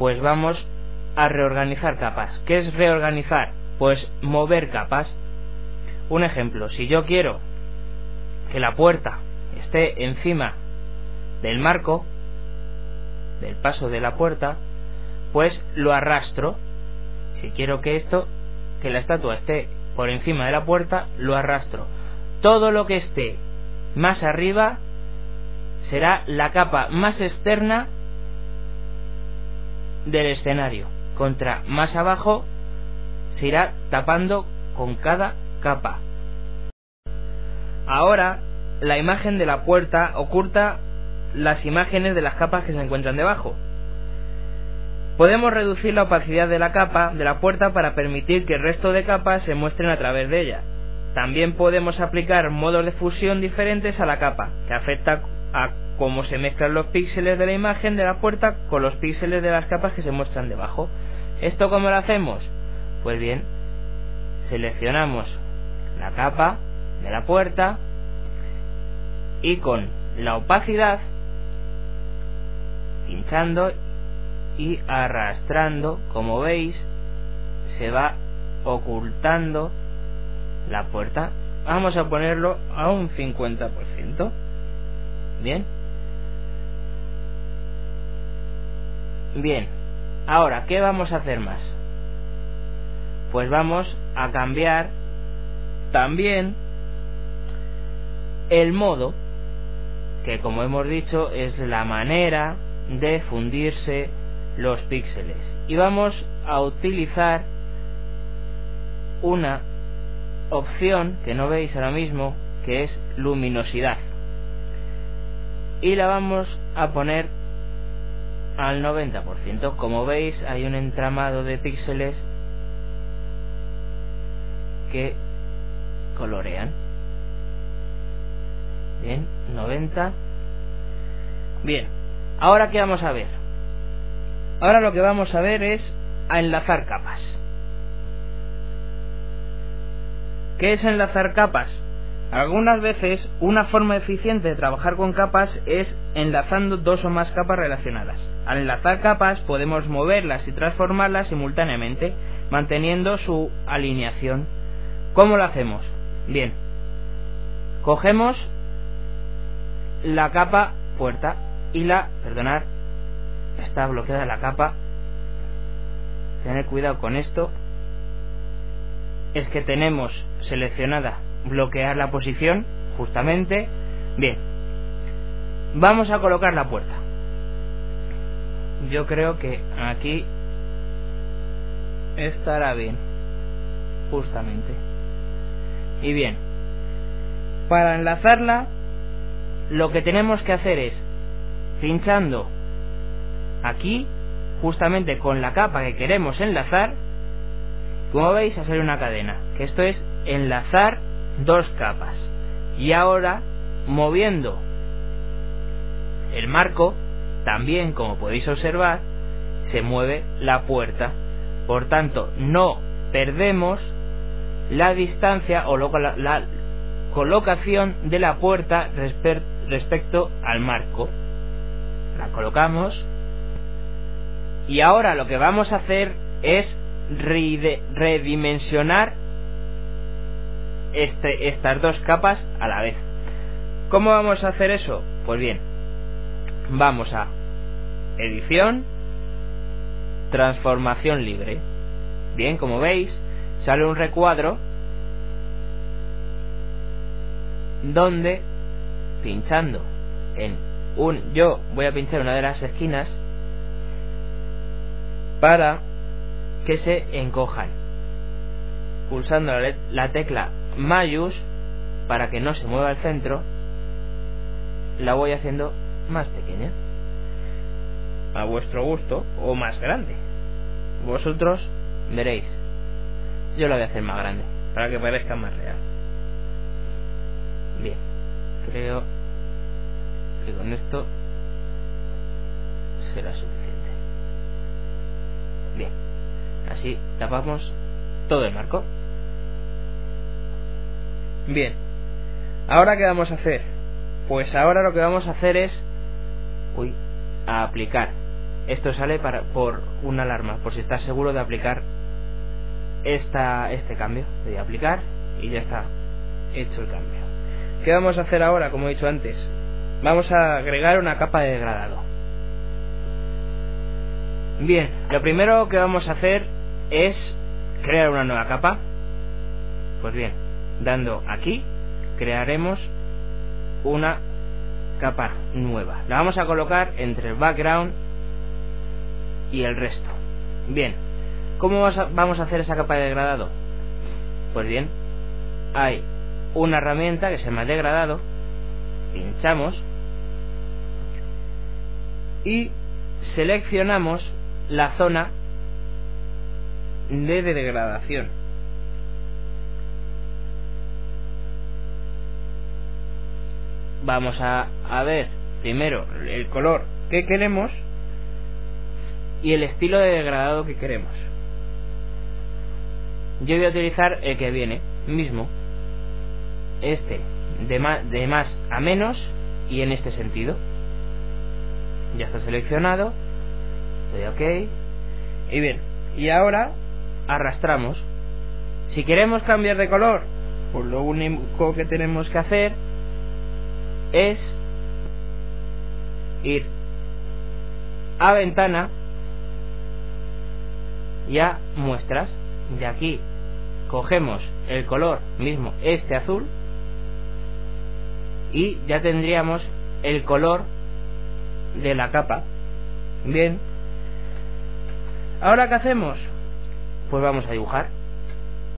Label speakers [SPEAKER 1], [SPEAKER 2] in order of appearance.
[SPEAKER 1] pues vamos a reorganizar capas. ¿Qué es reorganizar? Pues mover capas. Un ejemplo, si yo quiero que la puerta esté encima del marco, del paso de la puerta, pues lo arrastro. Si quiero que la estatua esté por encima de la puerta, lo arrastro. Todo lo que esté más arriba será la capa más externa del escenario. Contra más abajo se irá tapando con cada capa. Ahora la imagen de la puerta oculta las imágenes de las capas que se encuentran debajo. Podemos reducir la opacidad de la capa de la puerta para permitir que el resto de capas se muestren a través de ella. También podemos aplicar modos de fusión diferentes a la capa, que afecta a cómo se mezclan los píxeles de la imagen de la puerta con los píxeles de las capas que se muestran debajo. ¿Esto cómo lo hacemos? Pues bien, seleccionamos la capa de la puerta y con la opacidad, pinchando y arrastrando, como veis, se va ocultando la puerta. Vamos a ponerlo a un 50%. Bien. Bien. Ahora, ¿qué vamos a hacer más? Pues vamos a cambiar también el modo, que como hemos dicho es la manera de fundirse los píxeles, y vamos a utilizar una opción que no veis ahora mismo, que es luminosidad, y la vamos a poner al 90%. Como veis, hay un entramado de píxeles que colorean. Bien, 90. Bien, ahora ¿qué vamos a ver? Ahora lo que vamos a ver es a enlazar capas. ¿Qué es enlazar capas? Algunas veces una forma eficiente de trabajar con capas es enlazando dos o más capas relacionadas. Al enlazar capas podemos moverlas y transformarlas simultáneamente, manteniendo su alineación. ¿Cómo lo hacemos? Bien, cogemos la capa puerta y perdonad, está bloqueada la capa. Tener cuidado con esto. Es que tenemos seleccionada bloquear la posición, justamente. Bien, vamos a colocar la puerta. Yo creo que aquí estará bien, justamente. Y bien, para enlazarla, lo que tenemos que hacer es, pinchando aquí, justamente con la capa que queremos enlazar, como veis, ha salido una cadena, que esto es enlazar dos capas. Y ahora, moviendo el marco, también, como podéis observar, se mueve la puerta. Por tanto, no perdemos la distancia o la colocación de la puerta respecto al marco. La colocamos y ahora lo que vamos a hacer es redimensionar estas dos capas a la vez. ¿Cómo vamos a hacer eso? Pues bien, vamos a edición, transformación libre. Bien, como veis, sale un recuadro donde, pinchando en yo voy a pinchar una de las esquinas para que se encojan, pulsando la tecla mayús para que no se mueva el centro. La voy haciendo más pequeña, a vuestro gusto, o más grande, vosotros veréis. Yo la voy a hacer más grande para que parezca más real. Bien, creo que con esto será suficiente. Bien, así tapamos todo el marco. Bien, ¿ahora qué vamos a hacer? Pues ahora lo que vamos a hacer es a aplicar esto sale por una alarma, por si estás seguro de aplicar este cambio. Le doy a aplicar y ya está hecho el cambio. ¿Qué vamos a hacer ahora? Como he dicho antes, vamos a agregar una capa de degradado. Bien, lo primero que vamos a hacer es crear una nueva capa. Pues bien, dando aquí crearemos una capa nueva. La vamos a colocar entre el background y el resto. Bien, ¿cómo vamos a hacer esa capa de degradado? Pues bien, hay una herramienta que se llama degradado, pinchamos y seleccionamos la zona de degradación. Vamos a ver primero el color que queremos y el estilo de degradado que queremos. Yo voy a utilizar el que viene mismo, de más a menos y en este sentido. Ya está seleccionado, doy OK y bien, y ahora arrastramos. Si queremos cambiar de color, pues lo único que tenemos que hacer es ir a ventana y a muestras. De aquí cogemos el color mismo, este azul, y ya tendríamos el color de la capa. Bien, ahora ¿qué hacemos? Pues vamos a dibujar.